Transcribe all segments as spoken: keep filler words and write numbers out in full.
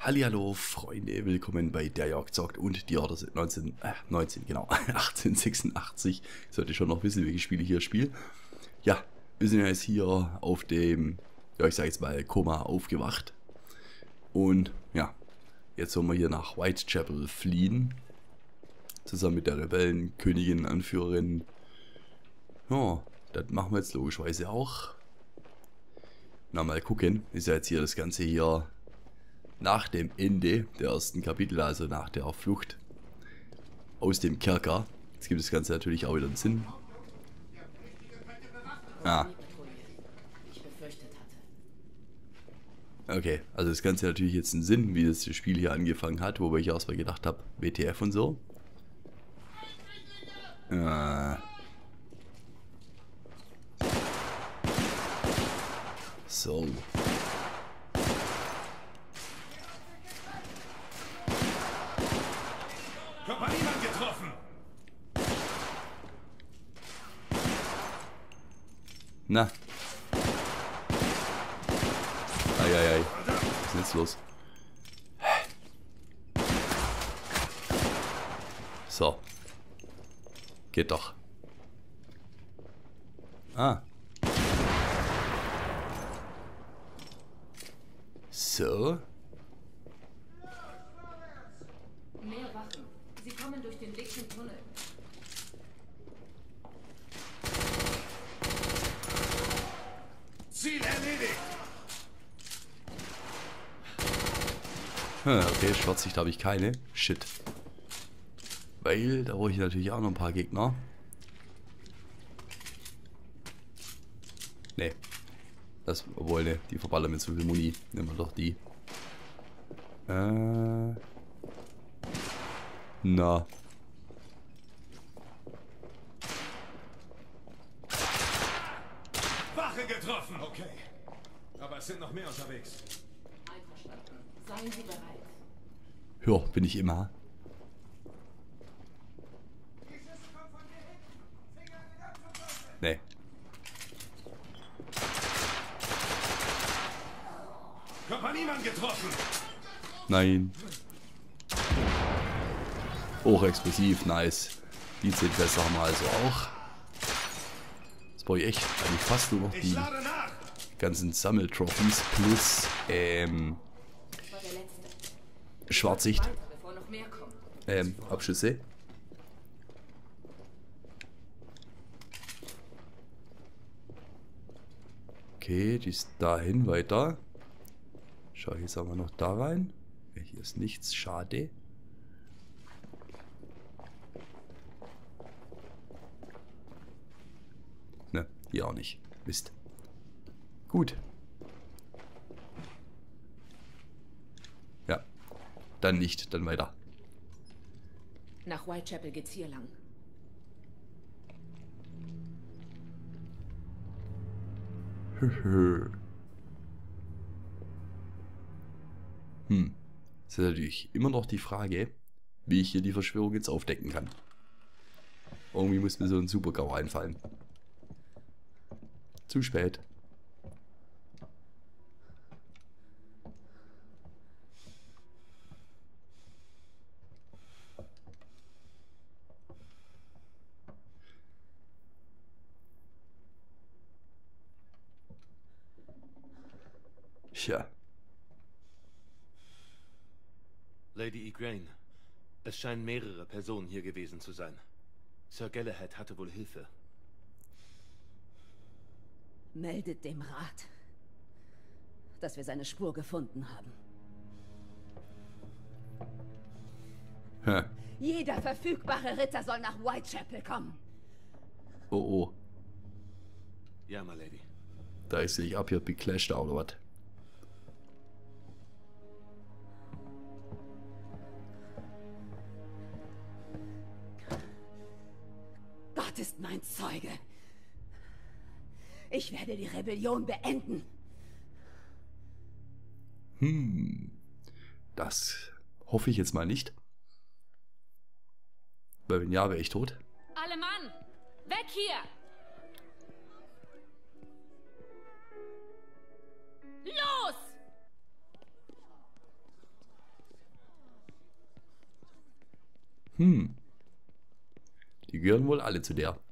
Hallihallo Freunde, willkommen bei Der Jörg zockt und die Order sind neunzehn, äh, neunzehn, genau, achtzehnhundertsechsundachtzig. Sollte ich schon noch wissen, welche Spiele ich hier spiele. Ja, wir sind ja jetzt hier auf dem, ja ich sag jetzt mal, Koma aufgewacht. Und ja, jetzt sollen wir hier nach Whitechapel fliehen. Zusammen mit der Rebellenkönigin, Anführerin. Ja, das machen wir jetzt logischerweise auch. Na, mal gucken, ist ja jetzt hier das Ganze hier nach dem Ende der ersten Kapitel, also nach der Flucht aus dem Kerker. Jetzt gibt das Ganze natürlich auch wieder einen Sinn. Ah. Okay, also das Ganze hat natürlich jetzt einen Sinn, wie das Spiel hier angefangen hat, wobei ich erstmal gedacht habe, W T F und so. Äh. So. Kompaniemand getroffen! Na. Eieiei. Was ist jetzt los? So. Geht doch. Ah. So. Mehr Wachen. Sie kommen durch den dicken Tunnel. Ziel erledigt! Hm, okay, Schwarzsicht habe ich keine. Shit. Weil, da brauche ich natürlich auch noch ein paar Gegner. Ne. Das, obwohl, ne, die verballern mit so viel Muni. Nehmen wir doch die. Äh. Na. Wache getroffen! Okay. Aber es sind noch mehr unterwegs. Einverstanden. Seien Sie bereit. Ja, bin ich immer. Nee. Kompaniemand getroffen! Nein. Hochexplosiv, nice. Die zehn Fässer haben wir also auch. Das brauche ich echt eigentlich fast nur noch Ich die lade nach! ganzen Sammeltrophies plus ähm, Das war der letzte. Schwarzsicht, Weiter, bevor noch mehr kommen. ähm, Abschüsse. Okay, die ist dahin weiter. Schau, jetzt haben wir noch da rein. Hier ist nichts, schade. Ne, hier auch nicht. Mist. Gut. Ja, dann nicht, dann weiter. Nach Whitechapel geht's hier lang. Hm. Das ist natürlich immer noch die Frage, wie ich hier die Verschwörung jetzt aufdecken kann. Irgendwie muss mir so ein Super-GAU einfallen. Zu spät. Tja. Lady Igraine, es scheinen mehrere Personen hier gewesen zu sein. Sir Galahad hatte wohl Hilfe. Meldet dem Rat, dass wir seine Spur gefunden haben. Hä. Jeder verfügbare Ritter soll nach Whitechapel kommen. Oh oh. Ja, my lady. Da ist sich ab hier Big-Clash da oder was? Gott ist mein Zeuge. Ich werde die Rebellion beenden. Hm. Das hoffe ich jetzt mal nicht. Weil wenn ja, wäre ich tot. Alle Mann! Weg hier! Los! Hm. Die gehören wohl alle zu der.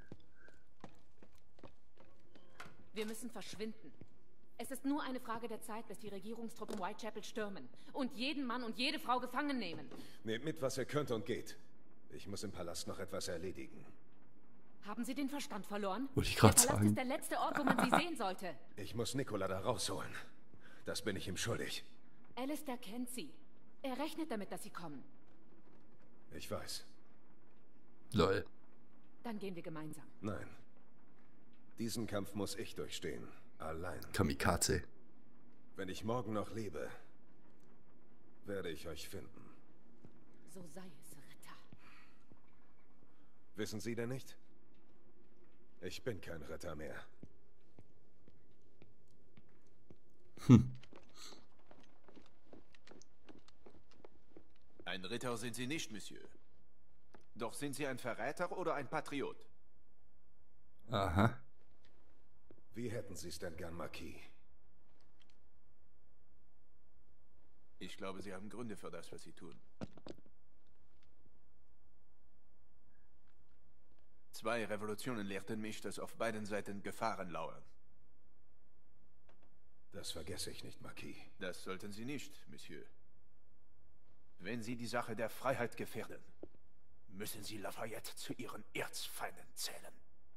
Wir müssen verschwinden. Es ist nur eine Frage der Zeit, bis die Regierungstruppen Whitechapel stürmen und jeden Mann und jede Frau gefangen nehmen. Nehmt mit, was ihr könnt und geht. Ich muss im Palast noch etwas erledigen. Haben Sie den Verstand verloren? Wollte ich Der gerade Palast sagen. ist der letzte Ort, wo man Sie sehen sollte. Ich muss Nikola da rausholen. Das bin ich ihm schuldig. Alistair kennt Sie. Er rechnet damit, dass Sie kommen. Ich weiß. Lol. Dann gehen wir gemeinsam. Nein. Diesen Kampf muss ich durchstehen. Allein. Kamikaze. Wenn ich morgen noch lebe, werde ich euch finden. So sei es, Ritter. Wissen Sie denn nicht? Ich bin kein Ritter mehr. Hm. Ein Ritter sind Sie nicht, Monsieur. Doch sind Sie ein Verräter oder ein Patriot? Aha. Wie hätten Sie es denn gern, Marquis? Ich glaube, Sie haben Gründe für das, was Sie tun. Zwei Revolutionen lehrten mich, dass auf beiden Seiten Gefahren lauern. Das vergesse ich nicht, Marquis. Das sollten Sie nicht, Monsieur. Wenn Sie die Sache der Freiheit gefährden, müssen Sie Lafayette zu Ihren Erzfeinden zählen.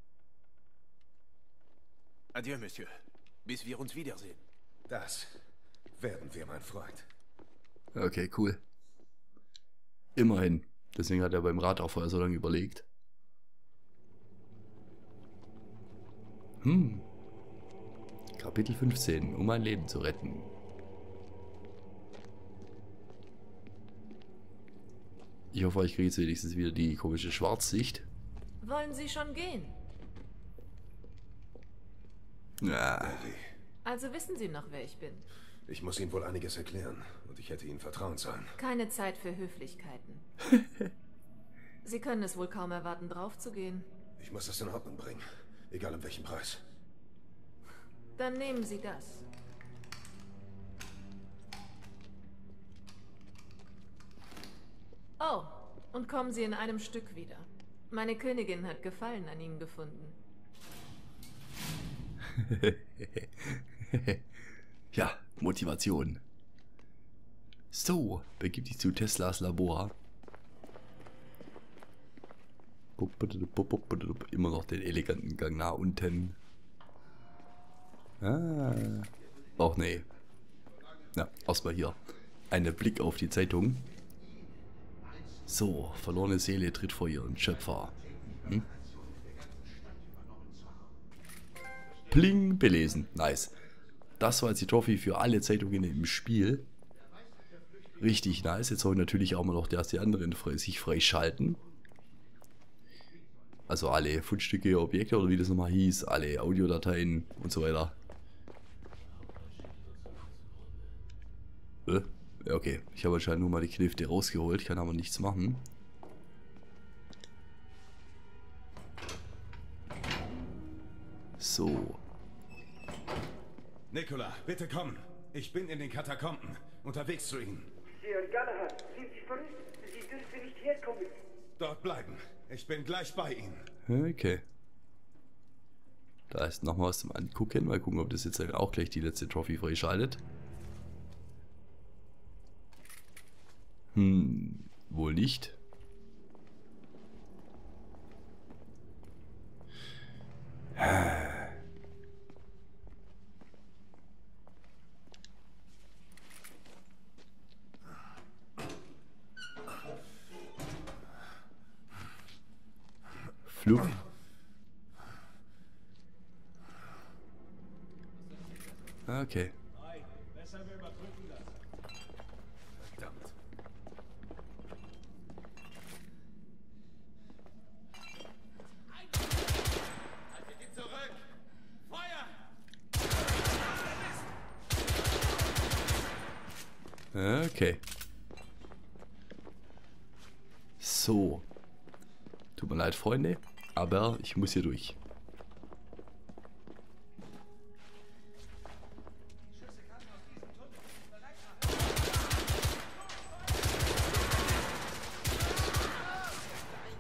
Adieu, Monsieur. Bis wir uns wiedersehen. Das werden wir, mein Freund. Okay, cool. Immerhin. Deswegen hat er beim Rat auch vorher so lange überlegt. Hm. Kapitel fünfzehn. Um ein Leben zu retten. Ich hoffe, ich kriege jetzt wenigstens wieder die komische Schwarzsicht. Wollen Sie schon gehen? Ja. Harry, Also wissen Sie noch, wer ich bin. ich muss Ihnen wohl einiges erklären. Und ich hätte Ihnen vertrauen sollen. Keine Zeit für Höflichkeiten. Sie können es wohl kaum erwarten, draufzugehen. Ich muss das in Ordnung bringen. Egal um welchen Preis. Dann nehmen Sie das. Oh, und kommen Sie in einem Stück wieder. Meine Königin hat Gefallen an Ihnen gefunden. Ja, Motivation. So, begib dich zu Teslas Labor. Immer noch den eleganten Gang nach unten. Ah. Auch nee. Na, erstmal hier. Ein Blick auf die Zeitung. So, verlorene Seele tritt vor ihren Schöpfer. Hm? Pling, belesen. Nice. Das war jetzt die Trophy für alle Zeitungen im Spiel. Richtig nice. Jetzt soll natürlich auch mal noch erst die anderen frei, sich freischalten. Also alle Fundstücke, Objekte oder wie das nochmal hieß. Alle Audiodateien und so weiter. Äh? Ja, okay. Ich habe anscheinend nur mal die Knifte rausgeholt. Ich kann aber nichts machen. So. Nikola, bitte kommen. Ich bin in den Katakomben. Unterwegs zu Ihnen. Sir Galahad, sind Sie verrückt? Sie dürfen nicht herkommen. Dort bleiben. Ich bin gleich bei Ihnen. Okay. Da ist nochmal was zum Angucken. Mal gucken, ob das jetzt auch gleich die letzte Trophy freischaltet. Hm, wohl nicht. Flug. Okay. Verdammt. Haltet ihn zurück! Feuer! Okay. So. Tut mir leid, Freunde, aber ich muss hier durch.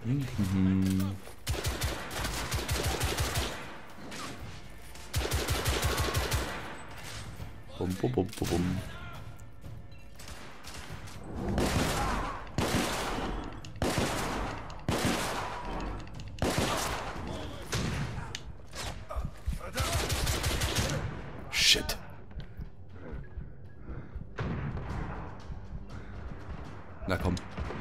Mhm, mhm. Bum, bum, bum, bum, bum. Shit. Na komm.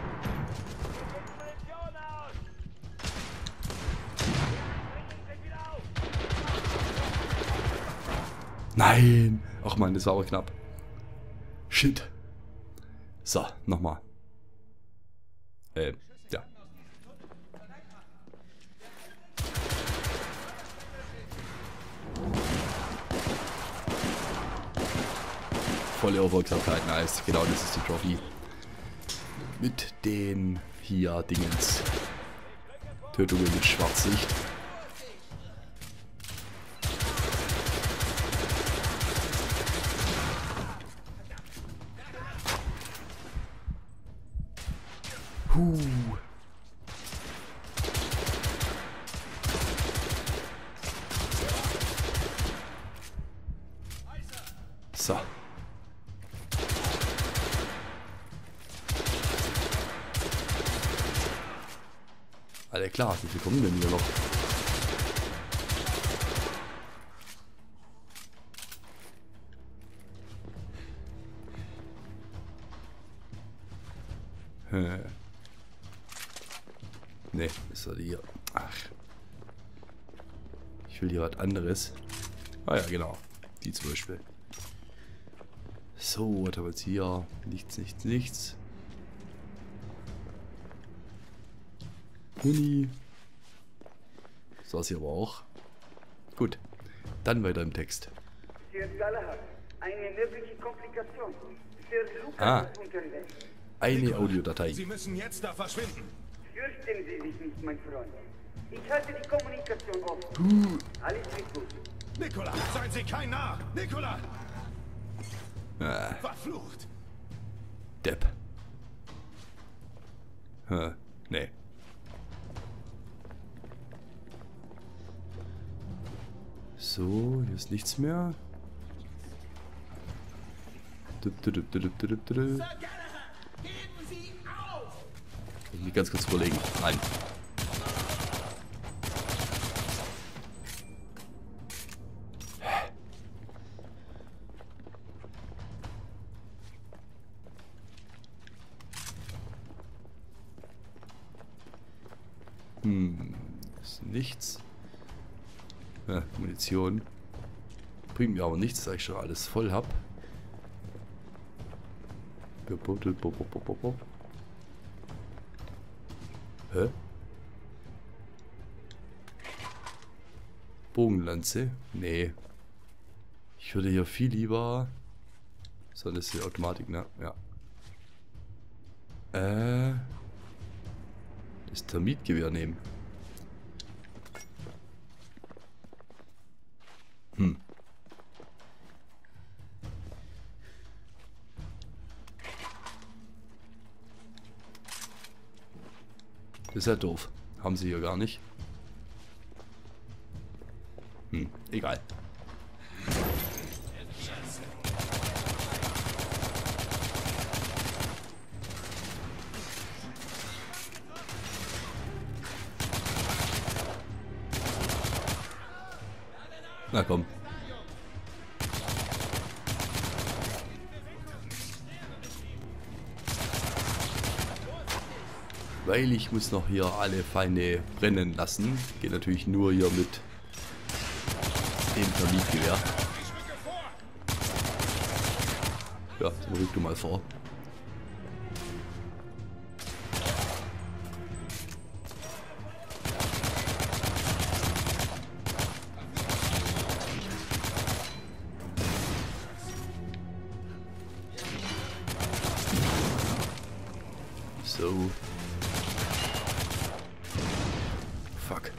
Nein. Ach man, das war aber knapp. Shit. So, nochmal. Äh, ja. Volle Aufmerksamkeit, nice. Genau, das ist die Trophy. Mit den hier Dingens. Tötungen mit Schwarzlicht. Huh. So. Alle klar, wie viel kommen denn hier noch? Hm. Ne, ist das hier. Ach. Ich will hier was anderes. Ah ja, genau. Die zum Beispiel. So, was haben wir jetzt hier? Nichts, nichts, nichts. Huni. Das war's hier aber auch. Gut. Dann weiter im Text. Sir Galahad, eine mögliche Komplikation. Sir Lucas Ah. ist unterwegs. Eine Audiodatei. Sie müssen jetzt da verschwinden. Fürchten Sie sich nicht, mein Freund. Ich halte die Kommunikation offen. Alles wird gut. Nikola, seien Sie kein Narr! Nikola! Ah, Verflucht! Depp. Hä, nee. So, hier ist nichts mehr. Dup, dup, dup, dup, dup, dup, dup. Ich muss ganz kurz überlegen. Nein. Hm, ist nichts. Ja, Munition. Bringt mir aber nichts, da ich schon alles voll habe. Hä? Bogenlanze? Nee. Ich würde hier viel lieber... So, das ist die Automatik, ne? Ja. Äh... Das Termitgewehr nehmen. Hm. Das ist ja doof. Haben sie hier gar nicht. Hm, egal. Na komm. Weil ich muss noch hier alle Feinde brennen lassen. Geht natürlich nur hier mit dem Termitgewehr. Ja, dann rück du mal vor. So. Fuck.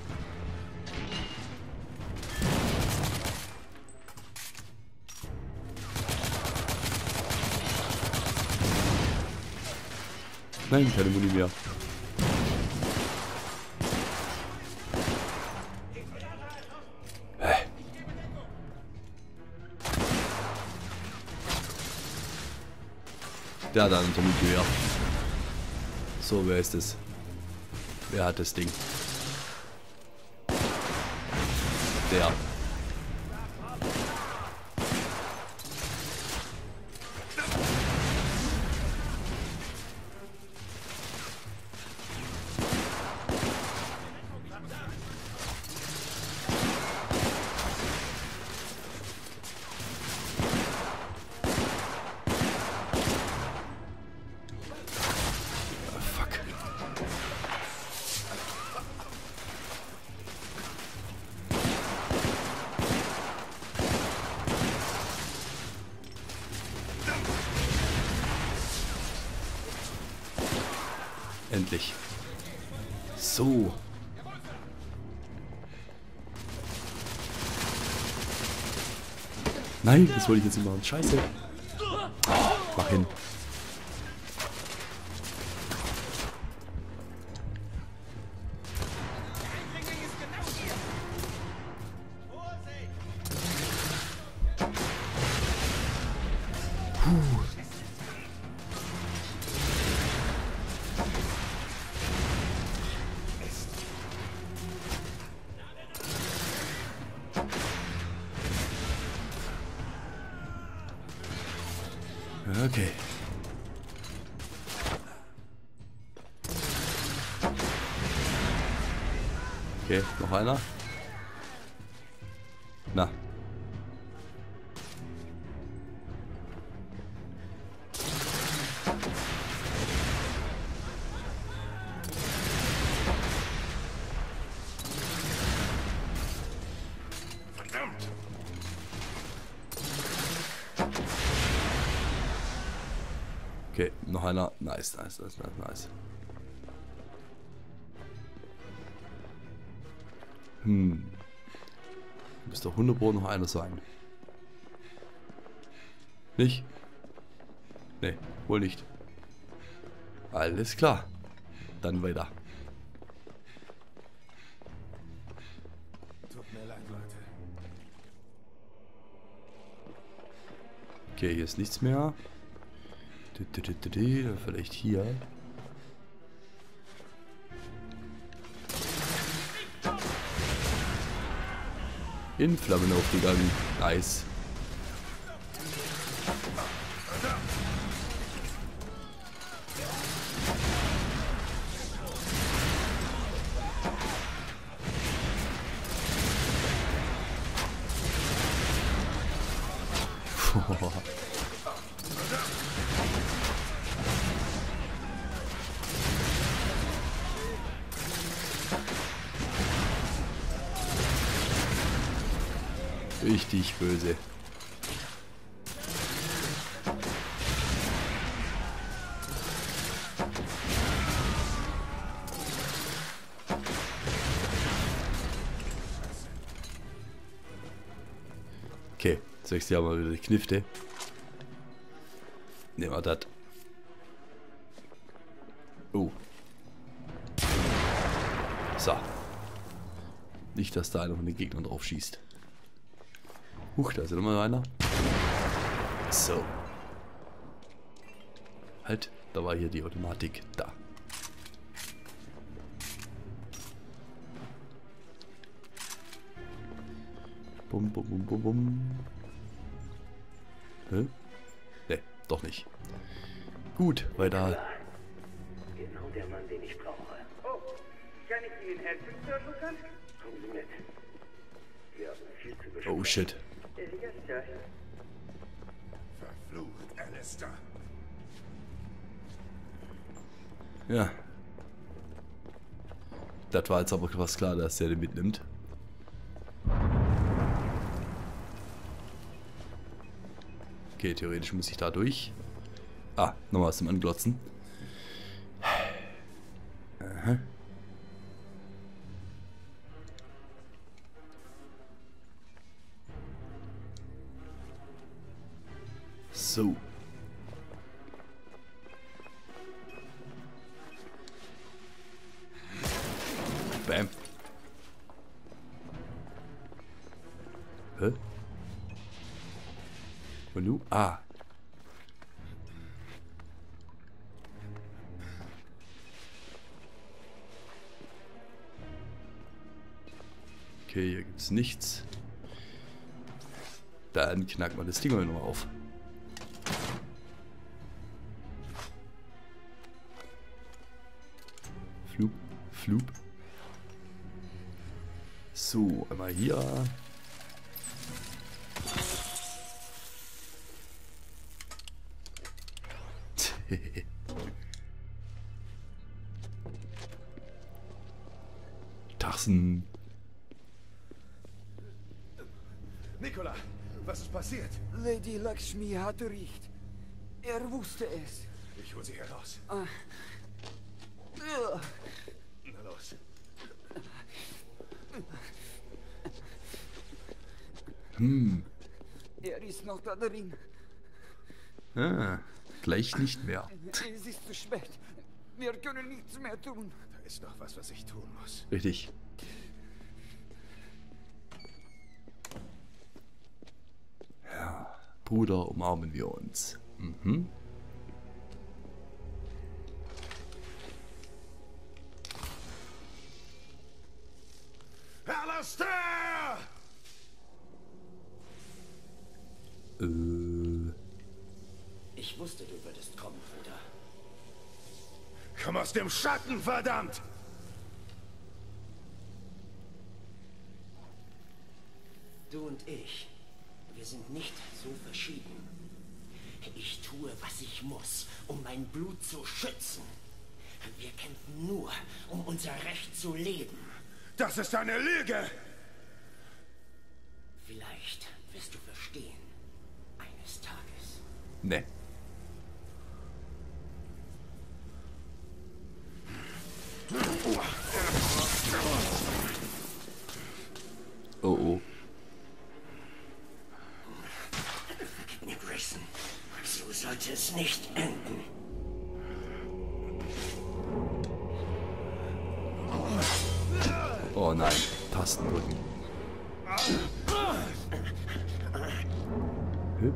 Nein, keine Muni mehr. Der hat ein Gewehr. So, wer ist es? Wer hat das Ding? Der. Endlich. So. Nein, das wollte ich jetzt nicht machen. Scheiße. Oh, mach hin. Puh. Okay. Okay, noch einer. Na. Okay, noch einer. Nice, nice, nice, nice, nice. Hm. Müsste hundert Pro noch einer sein. Nicht? Nee, wohl nicht. Alles klar. Dann weiter. Tut mir leid, Leute. Okay, hier ist nichts mehr. Vielleicht hier. In Flammen aufgegangen. Nice. Richtig böse. Okay, jetzt wechseln wir mal wieder die Knifte. Nehmen wir das. Oh. So. Nicht, dass da einer von den Gegnern drauf schießt. Huch, da ist ja nochmal einer. So. Halt, da war hier die Automatik. Da. Bum, bum, bum, bum, bum. Hä? Ne, doch nicht. Gut, weiter. Genau der Mann, den ich brauche. Oh, kann ich Ihnen helfen, Sir Lucan? Kommen Sie mit. Wir haben viel zu besprechen. Oh shit. Yes, Sir. Verflucht, Alistair. Ja. Das war jetzt aber fast klar, dass der den mitnimmt. Okay, theoretisch muss ich da durch. Ah, nochmal was zum Anglotzen. Aha. So. Bam. Hä? Und nu? Ah. Okay, hier gibt's nichts. Dann knackt man das Ding mal noch auf. Flup, flup. So, einmal hier. Tassen. Nikola, was ist passiert? Lady Lakshmi hatte recht. Er wusste es. Ich hol sie heraus. Ah. Ja. Na los. Hm. Er ist noch da drin. Ah, gleich nicht mehr. Es ist zu spät. Wir können nichts mehr tun. Da ist noch was, was ich tun muss. Richtig. Ja, Bruder, umarmen wir uns. Mhm. Alistair! Äh. Ich wusste, du würdest kommen, Bruder. Komm aus dem Schatten, verdammt! Du und ich, wir sind nicht so verschieden. Ich tue, was ich muss, um mein Blut zu schützen. Wir kämpfen nur, um unser Recht zu leben. Das ist eine Lüge! Vielleicht wirst du verstehen. Eines Tages. Ne. Oh oh. Grayson, so sollte es nicht enden. Oh nein, Tasten drücken. Hüp.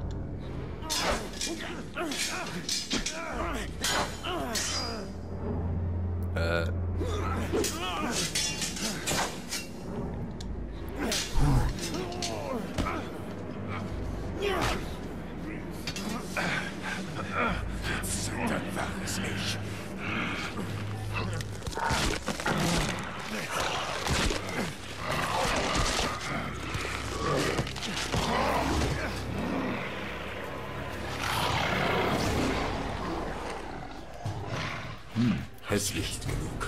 Äh. Jetzt zeigt dein wahres Ich. Hm, hässlich genug.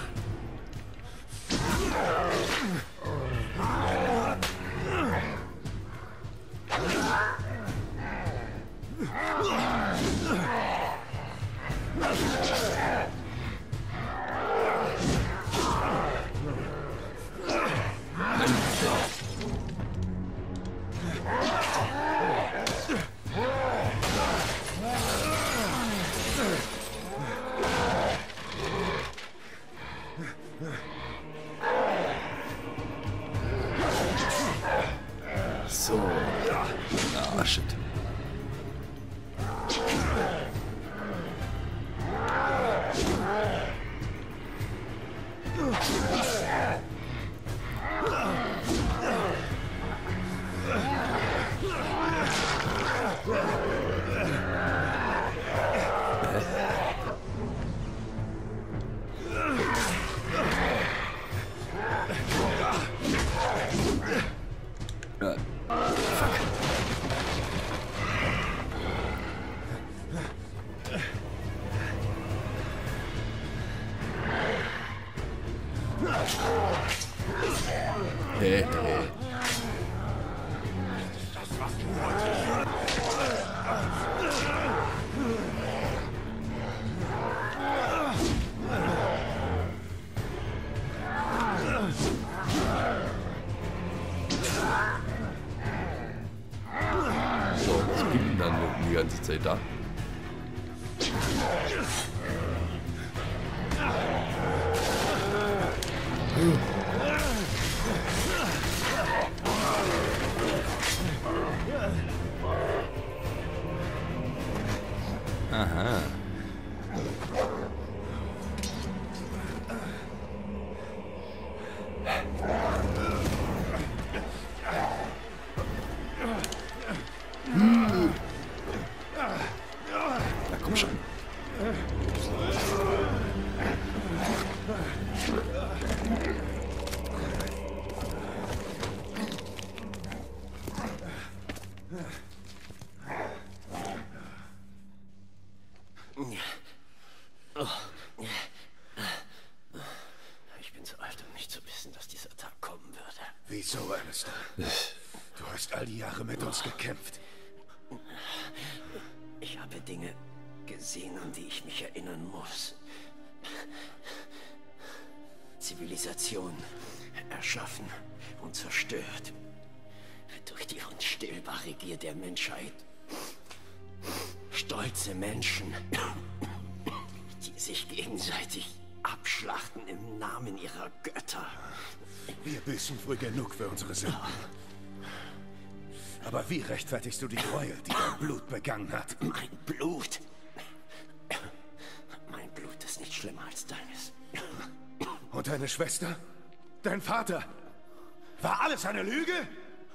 So. Ah, shit. Äh, fuck. Hey, hey. So, was blieb denn dann die ganze Zeit da? So, Alistair. Du hast all die Jahre mit uns gekämpft. Ich habe Dinge gesehen, an die ich mich erinnern muss. Zivilisation erschaffen und zerstört. Durch die unstillbare Gier der Menschheit. Stolze Menschen, die sich gegenseitig abschlachten im Namen ihrer Götter. Wir büßen früh genug für unsere Sünden. Aber wie rechtfertigst du die Gräuel, die dein Blut begangen hat? Mein Blut? Mein Blut ist nicht schlimmer als deines. Und deine Schwester? Dein Vater? War alles eine Lüge?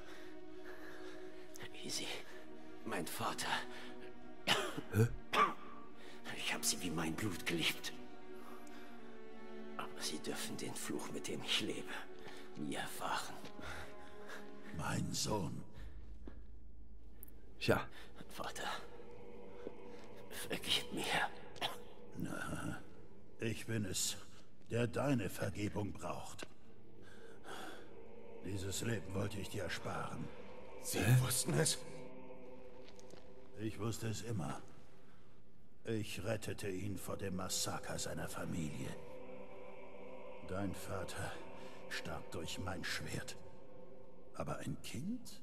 Easy. Mein Vater. Hä? Ich habe sie wie mein Blut geliebt. Aber sie dürfen den Fluch, mit dem ich lebe, nie erfahren. Mein Sohn. Ja. Vater, vergib mir. Na, ich bin es, der deine Vergebung braucht. Dieses Leben wollte ich dir ersparen. Sie wussten es? Ich wusste es immer. Ich rettete ihn vor dem Massaker seiner Familie. Dein Vater starb durch mein Schwert. Aber ein Kind?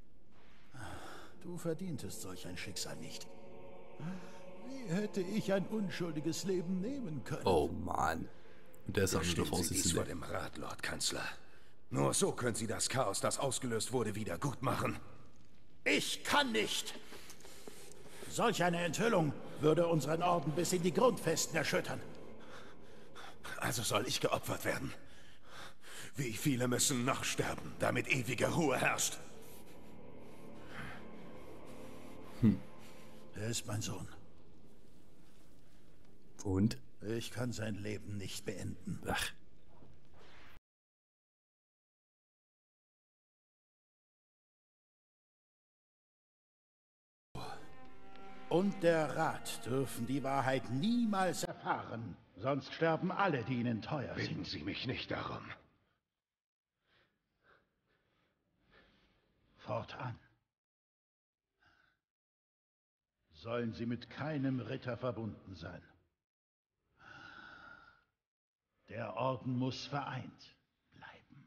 Du verdientest solch ein Schicksal nicht. Wie hätte ich ein unschuldiges Leben nehmen können? Oh Mann. Und der ist auch nur der Stehen Sie dies vor dem Rat, Lord Kanzler. Nur so können Sie das Chaos, das ausgelöst wurde, wieder gut machen. Ich kann nicht! Solch eine Enthüllung würde unseren Orden bis in die Grundfesten erschüttern. Also soll ich geopfert werden? Wie viele müssen noch sterben, damit ewige Ruhe herrscht? Hm. Er ist mein Sohn. Und? Ich kann sein Leben nicht beenden. Ach. Und der Rat dürfen die Wahrheit niemals erfahren, sonst sterben alle, die ihnen teuer sind. Bitten Sie mich nicht darum. Fortan sollen sie mit keinem Ritter verbunden sein. Der Orden muss vereint bleiben.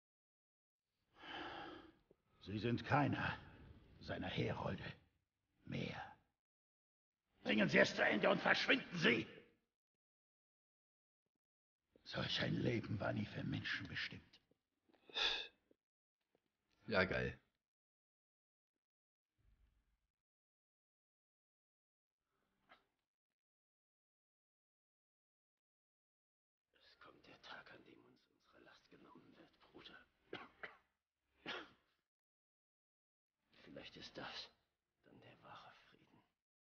Sie sind keiner seiner Herolde mehr. Bringen Sie es zu Ende und verschwinden Sie! Solch ein Leben war nie für Menschen bestimmt. Ja, geil. Es kommt der Tag, an dem uns unsere Last genommen wird, Bruder. Vielleicht ist das dann der wahre Frieden.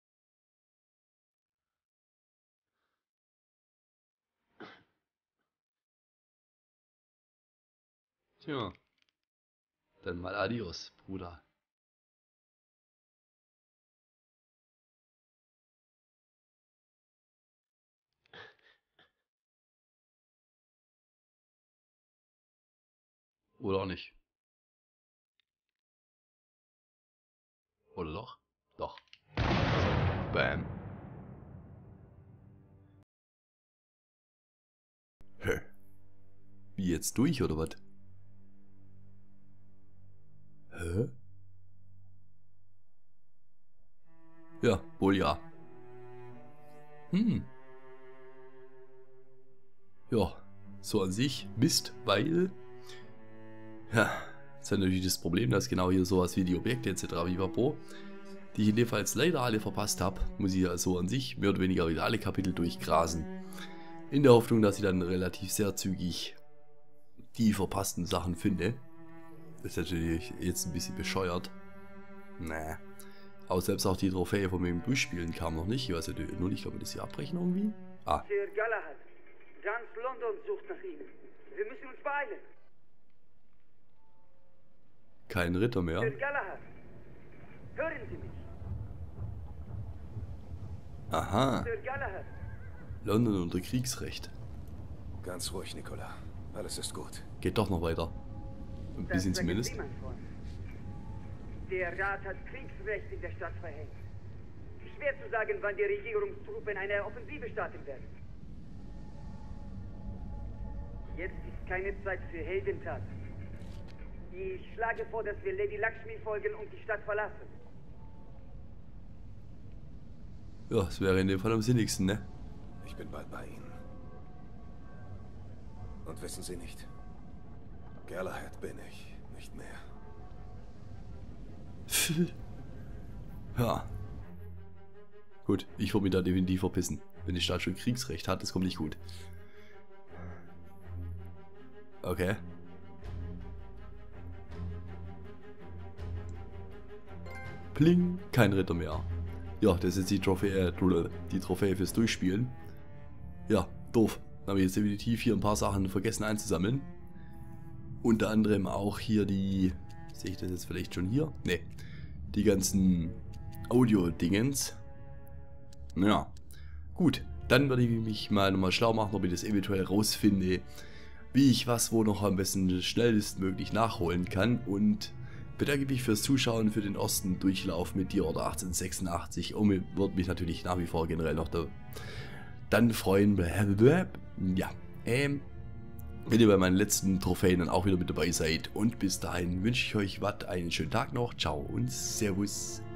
Tja. Dann mal adios, Bruder. Oder auch nicht. Oder doch? Doch. Bam. Hä? Wie jetzt durch, oder was? Hä? Ja, wohl ja. Hm. Ja, so an sich Mist, weil... Ja, jetzt hat natürlich das Problem, dass genau hier sowas wie die Objekte et cetera Vivapo, die ich in dem Fall jetzt leider alle verpasst habe, muss ich also an sich mehr oder weniger wieder alle Kapitel durchgrasen. In der Hoffnung, dass ich dann relativ sehr zügig die verpassten Sachen finde. Das ist natürlich jetzt ein bisschen bescheuert. Naja. Aber selbst auch die Trophäe von meinem Durchspielen kam noch nicht. Ich weiß ja nur nicht, kann man das hier abbrechen irgendwie? Ah. Sir Galahad, ganz London sucht nach Ihnen. Wir müssen uns beeilen. Kein Ritter mehr. Sir Galahad, hören Sie mich. Aha. Sir Galahad. London unter Kriegsrecht. Ganz ruhig, Nicola. Alles ist gut. Geht doch noch weiter. Ein bisschen das zumindest. Sie, mein Freund. Der Rat hat Kriegsrecht in der Stadt verhängt. Schwer zu sagen, wann die Regierungstruppen eine Offensive starten werden. Jetzt ist keine Zeit für Heldentaten. Ich schlage vor, dass wir Lady Lakshmi folgen und die Stadt verlassen. Ja, das wäre in dem Fall am sinnigsten, ne? Ich bin bald bei Ihnen. Und wissen Sie nicht, Galahad bin ich nicht mehr. Ja. Gut, ich würde mich da definitiv verpissen. Wenn die Stadt schon Kriegsrecht hat, das kommt nicht gut. Okay. Pling, kein Ritter mehr. Ja, das ist jetzt die Trophäe, äh, die Trophäe fürs Durchspielen. Ja, doof. Dann habe ich jetzt definitiv hier ein paar Sachen vergessen einzusammeln. Unter anderem auch hier die... Sehe ich das jetzt vielleicht schon hier? Ne. Die ganzen Audio-Dingens. Ja. Gut. Dann werde ich mich mal nochmal schlau machen, ob ich das eventuell rausfinde, wie ich was wo noch am besten schnellstmöglich nachholen kann. Und bedanke mich fürs Zuschauen, für den ersten Durchlauf mit dir oder achtzehnhundertsechsundachtzig. Und würde mich natürlich nach wie vor generell noch da dann freuen. Ja, ähm, wenn ihr bei meinen letzten Trophäen dann auch wieder mit dabei seid. Und bis dahin wünsche ich euch was, einen schönen Tag noch. Ciao und Servus.